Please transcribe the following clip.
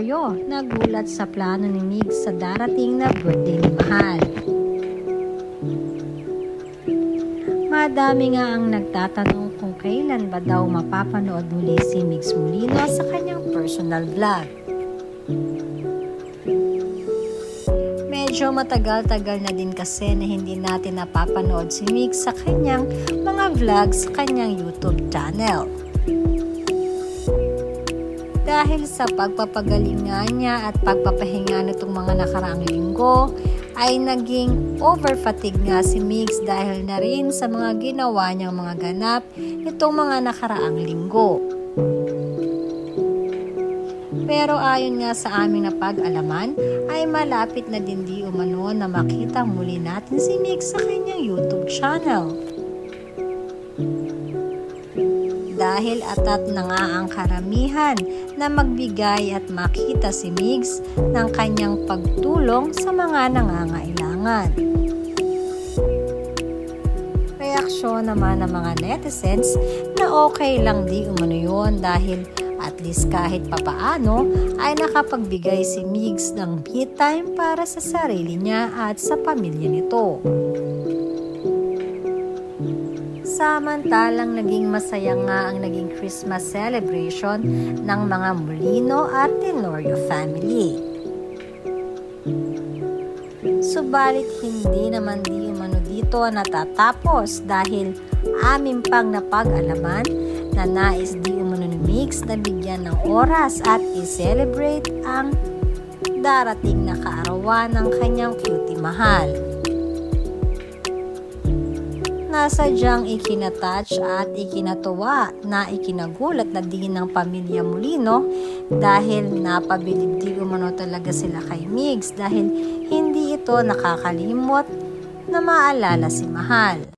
Tenorio nagulat sa plano ni Mygz sa darating na birthday ni Mahal. Madami nga ang nagtatanong kung kailan ba daw mapapanood muli si Mygz Molino sa kanyang personal vlog. Medyo matagal-tagal na din kasi na hindi natin napapanood si Mygz sa kanyang mga vlogs sa kanyang YouTube channel. Dahil sa pagpapagaling nga niya at pagpapahinga nitong mga nakaraang linggo, ay naging over-fatigue nga si Mygz dahil na rin sa mga ginawa niyang mga ganap itong mga nakaraang linggo. Pero ayon nga sa aming napag-alaman, ay malapit na din di umano na makita muli natin si Mygz sa kanyang YouTube channel. Dahil atat na nga ang karamihan na magbigay at makita si Mygz ng kanyang pagtulong sa mga nangangailangan. Reaksyon naman ng mga netizens na okay lang di umano yun dahil at least kahit papaano ay nakapagbigay si Mygz ng me time para sa sarili niya at sa pamilya nito. Samantalang naging masaya nga ang naging Christmas celebration ng mga Molino at Tenorio family. Subalit hindi naman di umano dito natatapos dahil amin pang napag-alaman na nais di umano ni Mygz na bigyan ng oras at i-celebrate ang darating na kaarawan ng kanyang cutie Mahal. Nasadyang ikinatouch at ikinatuwa na ikinagulat na din ng pamilya Molino dahil napabilib di umano talaga sila kay Mygz dahil hindi ito nakakalimot na maalala si Mahal.